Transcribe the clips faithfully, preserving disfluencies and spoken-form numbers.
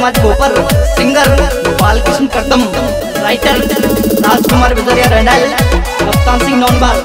समाज के ऊपर सिंगर बालकृष्ण कर्दम, राइटर राजकुमार बिजरिया रंडाल, कप्तान सिंह नौनबाल।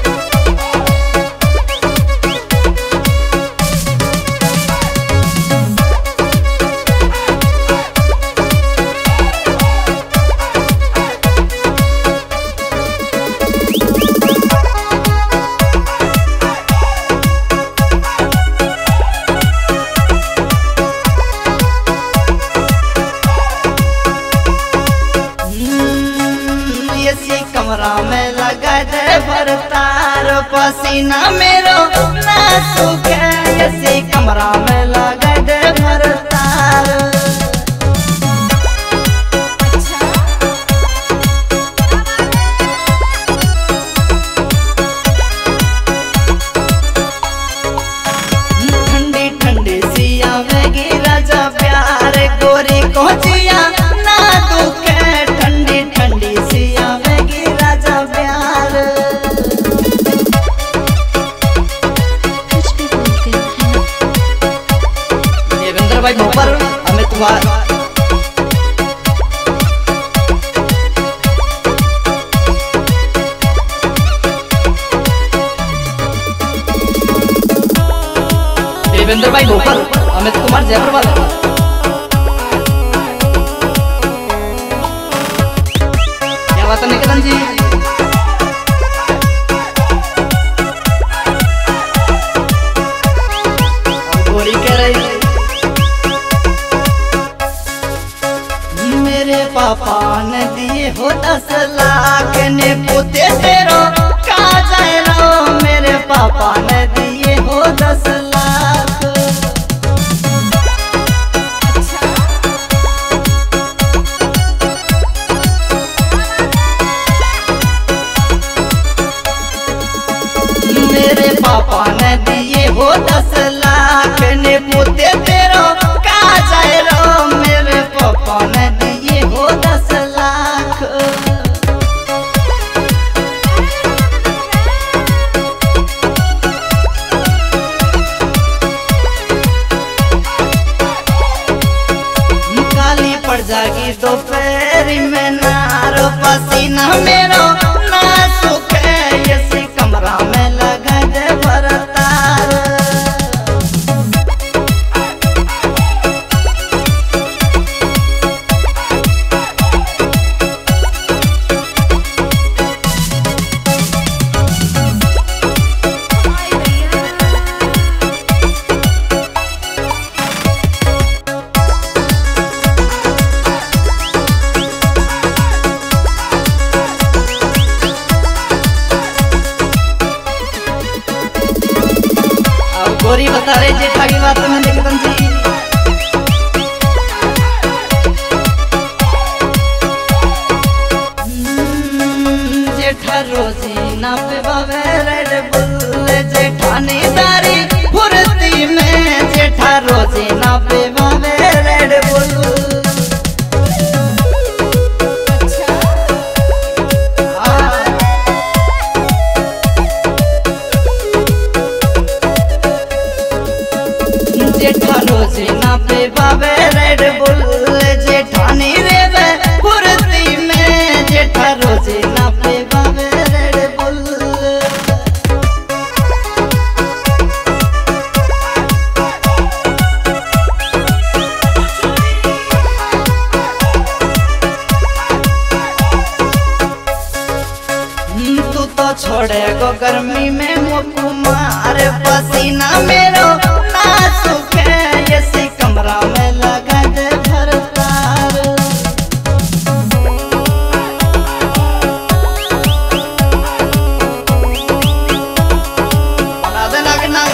कमरा में लगा दे भरतार पसीना मेरो ना सूखे, ऐसी कमरा में लगा दे भरतार। ठंडी ठंडी सिया वेगी राजा प्यार गोरी कोचिया ना दुखे, ठंडी ठंडी सिया भाई मोपर अमित कुमार। देवेंद्र भाई मोपर अमित कुमार जयपुर वाले। क्या बात है निकेतन जी। गोरी कह रही पापा ने दिए हो दस लाख ने पोते तेरो का जाए रो, मेरे पापा ने दिए हो दस लाख। मेरे पापा ने दिए हो दस लाख ने पोते तेरो का जाए रो, मेरे पापा ने हो दस लाख। काली पड़ जागी दोपहरी में नारो पसीना मेरो ना सूखे, ऐसी कमरा में लगा दे भरतार। गोरी बता रहे जेठा की बात में निकेतन जी। जेठा रोजी ना पे बावे रेड बुल, जेठानी दारी फुर्ती में, जेठा रोजी ना पे बावे रेड बुल। जेठा रोजी ना पे बाबे रेड बुल, जेठानी रेवे फुर्ती में, जेठा रोजी ना पे बाबे रेड बुल। तू तो छोड़े गो गर्मी में मुँह मार पसीना मेरो ना सूखे, ऐसी कमरा में लगा दे भरतार। बना देना कि ना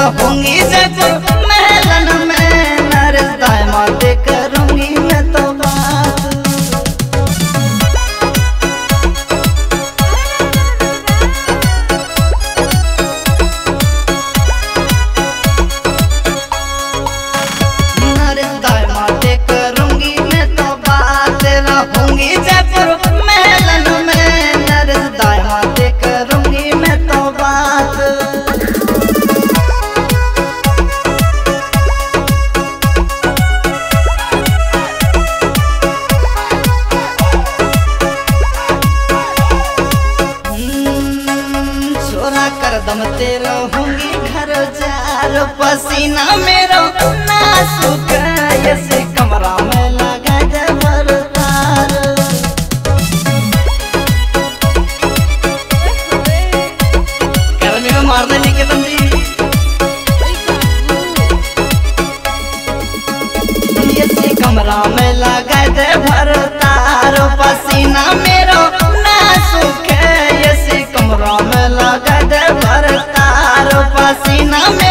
रहूंगी जयपुर महलन में, नरेश दामाद करूंगी मैं तो बात। नरेश दामाद करूंगी मैं तो बात, रहूंगी जयपुर महलन में, नरेश दामाद करूंगी मैं तो बात। करदम तेरा होंगी घर जार, पसीना मेरा ना सूखे ऐसे कमरा में लगा दे भरतार। गर्मी में मारने लेके तुम जी ऐसे कमरा में लगा दे भरतार, पसीना मेरा ना सूखे ऐसे कमरा में लगा दे भरतार, पसीना में